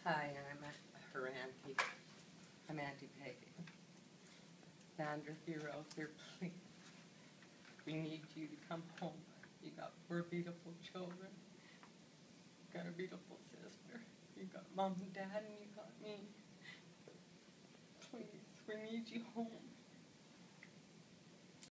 Hi, I'm her auntie. I'm Auntie Peggy. Sandra, if you're out there, please. We need you to come home. You got 4 beautiful children. You got a beautiful sister. You got mom and dad, and you got me. Please, we need you home.